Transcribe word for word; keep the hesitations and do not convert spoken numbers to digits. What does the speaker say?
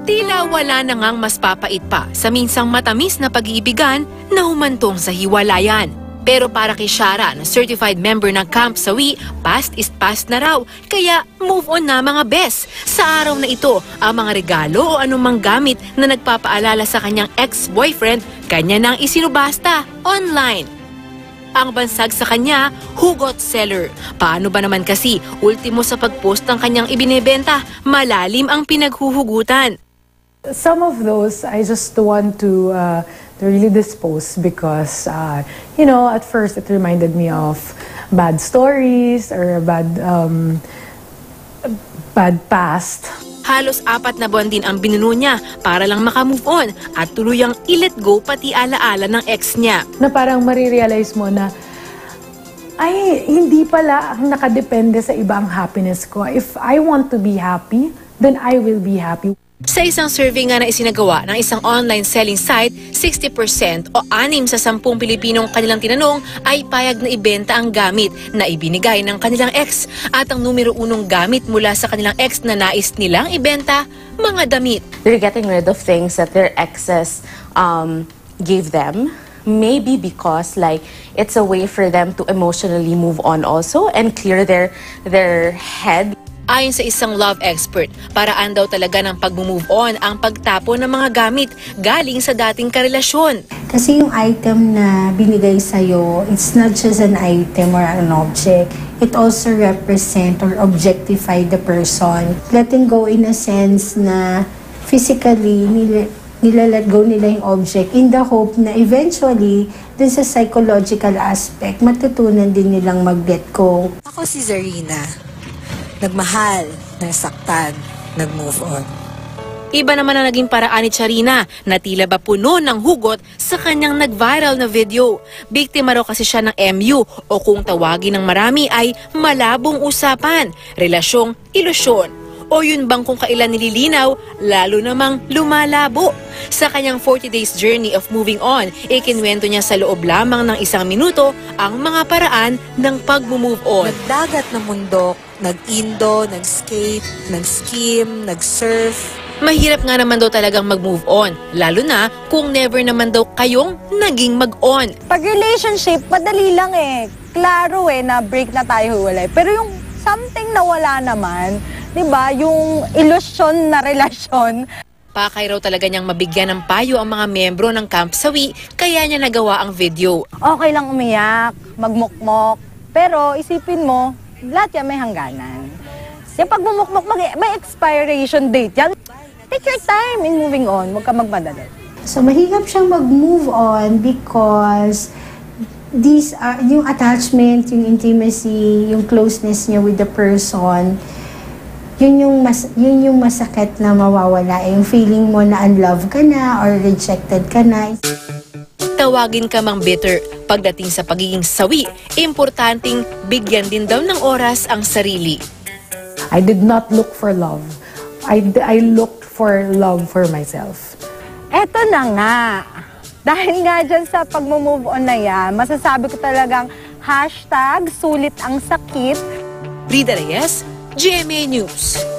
Tila wala na ngang mas papait pa sa minsang matamis na pag-iibigan na humantong sa hiwalayan. Pero para kay Shara na certified member ng Camp Sawi, past is past na raw. Kaya move on na mga bes. Sa araw na ito, ang mga regalo o anumang gamit na nagpapaalala sa kanyang ex-boyfriend, kanya nang isinubasta online. Ang bansag sa kanya, hugot seller. Paano ba naman kasi, ultimo sa pagpost ng kanyang ibinebenta, malalim ang pinaghuhugutan. Some of those I just want to, uh, to really dispose because, uh, you know, at first it reminded me of bad stories or bad, um, bad past. Halos apat na buwan din ang binuno niya para lang makamove on at tuluyang i-let go pati alaala ng ex niya. Na parang marirealize mo na, ay, hindi pala nakadepende sa iba ang happiness ko. If I want to be happy, then I will be happy. Sa isang survey nga na isinagawa ng isang online selling site, sixty percent o anim sa sampung Pilipinong kanilang tinanong ay payag na ibenta ang gamit na ibinigay ng kanilang ex. At ang numero unong gamit mula sa kanilang ex na nais nilang ibenta, mga damit. They're getting rid of things that their exes um, gave them. Maybe because like it's a way for them to emotionally move on also and clear their their head. Ayon sa isang love expert, paraan daw talaga ng pag-move on ang pagtapon ng mga gamit galing sa dating karelasyon. Kasi yung item na binigay sa'yo, it's not just an item or an object. It also represent or objectify the person. Letting go in a sense na physically, nila, nila-let go nila yung object in the hope na eventually, dun sa psychological aspect, matutunan din nilang mag-let go. Ako si Zarina. Nagmahal, nasaktan, nag-move on. Iba naman ang naging paraan ni Charina na tila ba puno ng hugot sa kanyang nag-viral na video. Biktima raw kasi siya ng M U o kung tawagin ng marami ay malabong usapan, relasyong ilusyon. O yun bang kung kailan nililinaw, lalo namang lumalabo. Sa kanyang forty days journey of moving on, ikinwento niya sa loob lamang ng isang minuto ang mga paraan ng pag-move on. Nagdagat ng mundok, nag-indo, nag-skate, nag-skim, nag-surf. Mahirap nga naman daw talagang mag-move on, lalo na kung never naman daw kayong naging mag-on. Pag relationship, madali lang eh. Klaro eh na break na tayo hiwalay. Pero yung something na wala naman, di ba, yung ilusyon na relasyon. Pakay raw talaga niyang mabigyan ng payo ang mga membro ng Camp Sawi, kaya niya nagawa ang video. Okay lang umiyak, magmukmok, pero isipin mo, lahat yan may hangganan. Yung pagmumukmok, mag- may expiration date yan. Take your time in moving on, huwag ka magmadali. So mahirap siyang mag-move on because these are, yung attachment, yung intimacy, yung closeness niya with the person, yun yung, mas, yun yung masakit na mawawala. Yung feeling mo na unloved ka na or rejected ka na. Tawagin ka mang bitter. Pagdating sa pagiging sawi, importanteng bigyan din daw ng oras ang sarili. I did not look for love. I, I looked for love for myself. Eto na nga. Dahil nga dyan sa pag-move on na yan, masasabi ko talagang hashtag sulit ang sakit. Rida Reyes, G M A News.